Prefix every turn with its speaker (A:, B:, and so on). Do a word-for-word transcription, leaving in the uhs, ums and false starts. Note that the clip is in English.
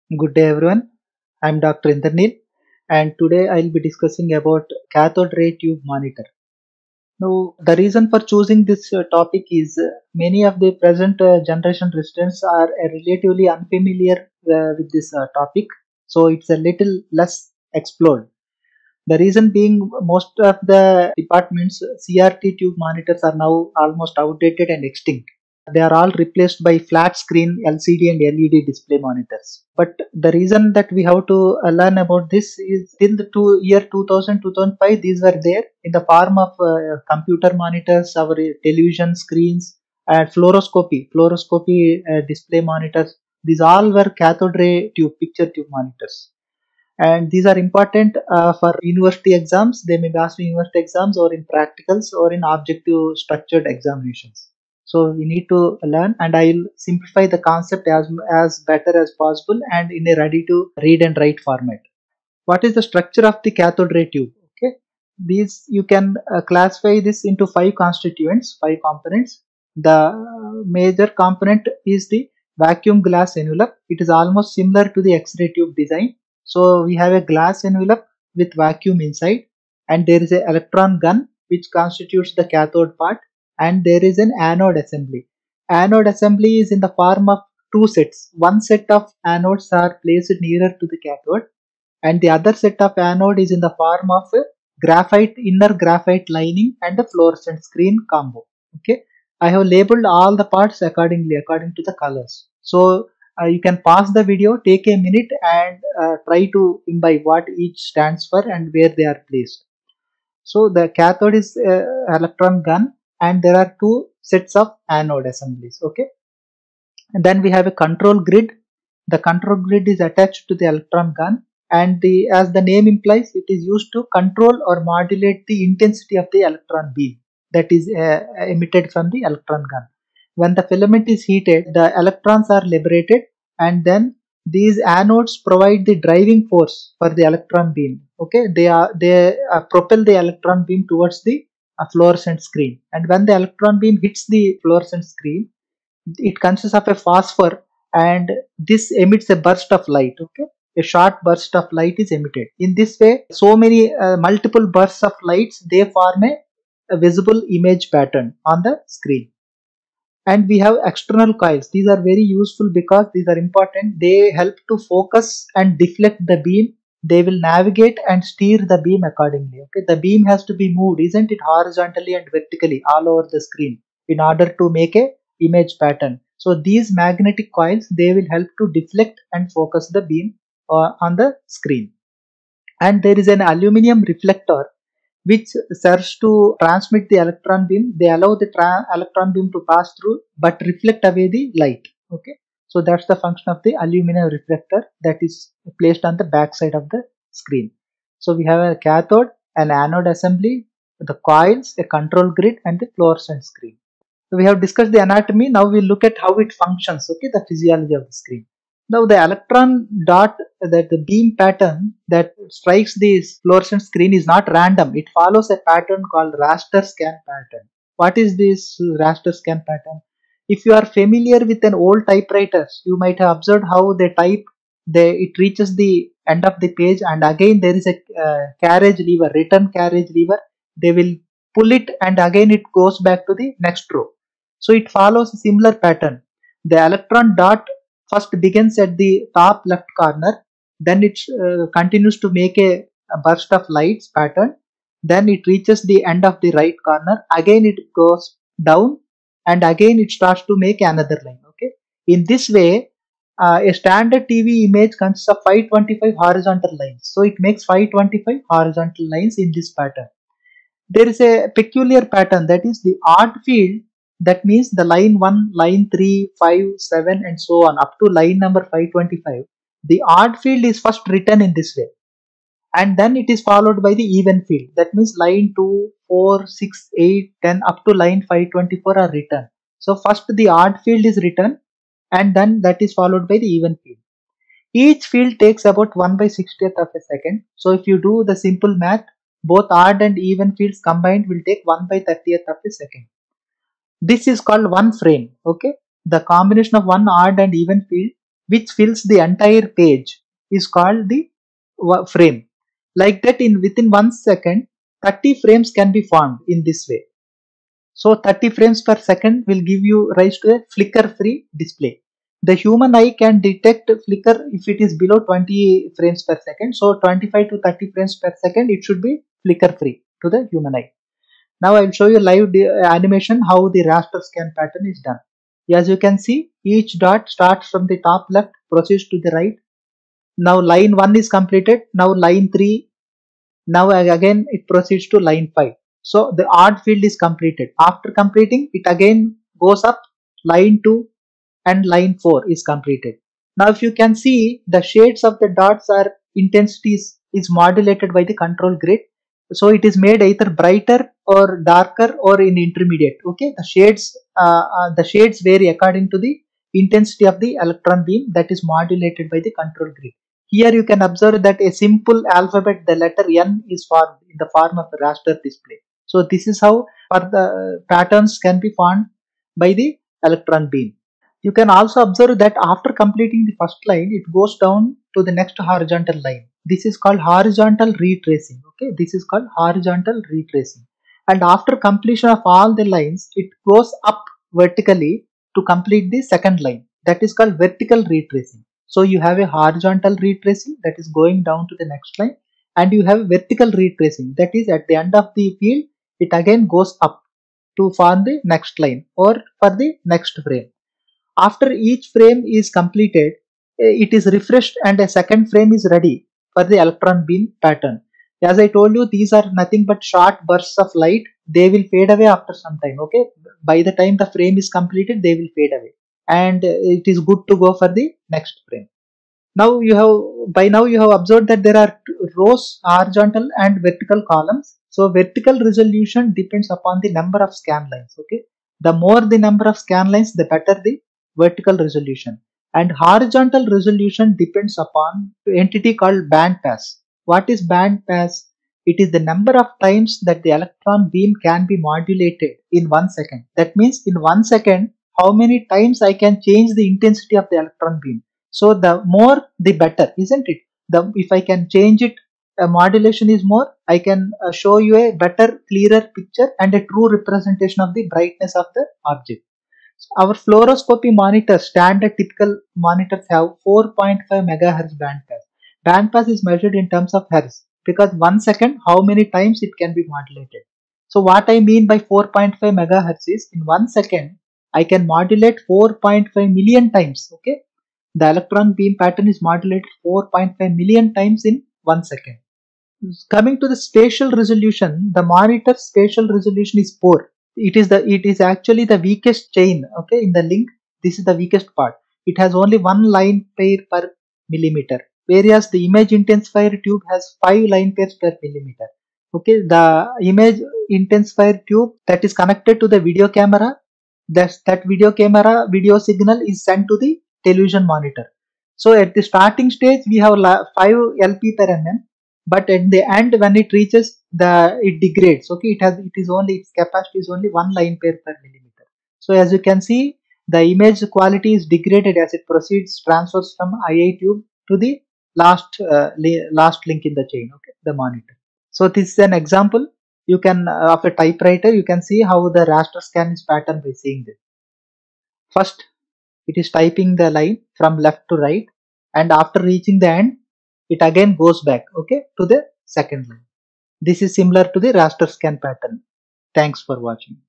A: Good day everyone. I'm Doctor Indranil and today I'll be discussing about cathode ray tube monitor. Now, the reason for choosing this uh, topic is uh, many of the present uh, generation residents are uh, relatively unfamiliar uh, with this uh, topic, so it's a little less explored. The reason being most of the departments C R T tube monitors are now almost outdated and extinct. They are all replaced by flat screen L C D and L E D display monitors. But the reason that we have to uh, learn about this is till the two, year two thousand, two thousand five, these were there in the form of uh, computer monitors, our uh, television screens, and fluoroscopy, fluoroscopy uh, display monitors. These all were cathode ray tube, picture tube monitors, and these are important uh, for university exams. They may be asked in university exams or in practicals or in objective structured examinations. So we need to learn, and I'll simplify the concept as as better as possible and in a ready to read and write format. What is the structure of the cathode ray tube? Okay, these you can uh, classify this into five constituents, five components. The uh, major component is the vacuum glass envelope. It is almost similar to the X-ray tube design. So we have a glass envelope with vacuum inside, and there is an electron gun which constitutes the cathode part, and there is an anode assembly. Anode assembly is in the form of two sets. One set of anodes are placed nearer to the cathode, and the other set of anode is in the form of a graphite inner graphite lining and the fluorescent screen combo. Okay, I have labeled all the parts accordingly according to the colors. So uh, you can pause the video, take a minute, and uh, try to imbibe what each stands for and where they are placed. So the cathode is uh, electron gun, and there are two sets of anode assemblies. Okay, and then we have a control grid. The control grid is attached to the electron gun, and the as the name implies, it is used to control or modulate the intensity of the electron beam that is uh, emitted from the electron gun. When the filament is heated, the electrons are liberated, and then these anodes provide the driving force for the electron beam. Okay, they are they uh, propel the electron beam towards the uh, fluorescent screen, and when the electron beam hits the fluorescent screen, it consists of a phosphor, and this emits a burst of light. Okay, a short burst of light is emitted. In this way, so many uh, multiple bursts of lights, they form a, a visible image pattern on the screen. And we have external coils. These are very useful because these are important. They help to focus and deflect the beam. They will navigate and steer the beam accordingly. Okay, the beam has to be moved, isn't it, horizontally and vertically all over the screen in order to make a image pattern. So these magnetic coils, they will help to deflect and focus the beam uh, on the screen. And there is an aluminum reflector which serves to transmit the electron beam. They allow the electron beam to pass through but reflect away the light. Okay, so that's the function of the aluminum reflector that is placed on the back side of the screen. So we have a cathode, an anode assembly, the coils, a control grid, and the fluorescent screen. So we have discussed the anatomy. Now we look at how it functions. Okay, the physiology of the screen. Now the electron dot, that the beam pattern that strikes the fluorescent screen is not random. It follows a pattern called raster scan pattern. What is this raster scan pattern? If you are familiar with an old typewriter, you might have observed how they type. They it reaches the end of the page, and again there is a uh, carriage lever, return carriage lever. They will pull it, and again it goes back to the next row. So it follows a similar pattern. The electron dot first begins at the top left corner, then it uh, continues to make a, a burst of lights pattern, then it reaches the end of the right corner, again it goes down, and again it starts to make another line. Okay, in this way, uh, a standard T V image consists of five hundred twenty-five horizontal lines, so it makes five hundred twenty-five horizontal lines in this pattern. There is a peculiar pattern, that is the odd field. That means the line one, line three, five, seven, and so on up to line number five hundred twenty-five. The odd field is first written in this way, and then it is followed by the even field. That means line two, four, six, eight, ten up to line five hundred twenty-four are written. So first the odd field is written, and then that is followed by the even field. Each field takes about one by sixtieth of a second. So if you do the simple math, both odd and even fields combined will take one by thirtieth of a second. This is called one frame. Okay, the combination of one odd and even field which fills the entire page, is called the frame. Like that, in within one second, thirty frames can be formed in this way. So thirty frames per second will give you rise to a flicker free display. The human eye can detect flicker if it is below twenty frames per second. So twenty-five to thirty frames per second, it should be flicker free to the human eye. Now I will show you live animation how the raster scan pattern is done. As you can see, each dot starts from the top left, proceeds to the right. Now line one is completed. Now line three. Now again it proceeds to line five. So the odd field is completed. After completing, it again goes up. Line two and line four is completed. Now if you can see, the shades of the dots are intensities is modulated by the control grid. So it is made either brighter or darker or in intermediate. Okay, the shades uh, uh, the shades vary according to the intensity of the electron beam that is modulated by the control grid. Here you can observe that a simple alphabet, the letter N, is formed in the form of a raster display. So this is how the patterns can be formed by the electron beam. You can also observe that after completing the first line, it goes down to the next horizontal line. This is called horizontal retracing. Okay, this is called horizontal retracing. And after completion of all the lines, it goes up vertically to complete the second line. That is called vertical retracing. So you have a horizontal retracing that is going down to the next line, and you have vertical retracing that is at the end of the field, it again goes up to form the next line or for the next frame. After each frame is completed, it is refreshed and a second frame is ready for the electron beam pattern. As I told you, these are nothing but short bursts of light. They will fade away after some time. Okay, by the time the frame is completed, they will fade away, and it is good to go for the next frame. Now you have by now you have observed that there are rows, horizontal and vertical columns. So vertical resolution depends upon the number of scan lines. Okay, the more the number of scan lines, the better the vertical resolution. And horizontal resolution depends upon entity called band pass. What is band pass? It is the number of times that the electron beam can be modulated in one second. That means in one second, how many times I can change the intensity of the electron beam. So the more the better, isn't it? The if I can change it, a modulation is more, I can uh, show you a better, clearer picture and a true representation of the brightness of the object. Our fluoroscopy monitors, standard typical monitors, have four point five megahertz band pass. Band pass is measured in terms of hertz because one second, how many times it can be modulated. So what I mean by four point five megahertz is in one second, I can modulate four point five million times. Okay, the electron beam pattern is modulated four point five million times in one second. Coming to the spatial resolution, the monitor spatial resolution is poor. It is the it is actually the weakest chain. Okay, in the link, this is the weakest part. It has only one line pair per millimeter, whereas the image intensifier tube has five line pairs per millimeter. Okay, the image intensifier tube that is connected to the video camera, that that video camera video signal is sent to the television monitor. So at the starting stage, we have five L P per mm. But at the end, when it reaches the, it degrades. Okay, it has, it is only, its capacity is only one line pair per millimeter. So as you can see, the image quality is degraded as it proceeds, transfers from I I tube to the last uh, last link in the chain. Okay, the monitor. So this is an example. You can uh, of a typewriter. You can see how the raster scan is patterned by seeing this. First, it is typing the line from left to right, and after reaching the end, it again goes back, okay, to the second line. This is similar to the raster scan pattern. Thanks for watching.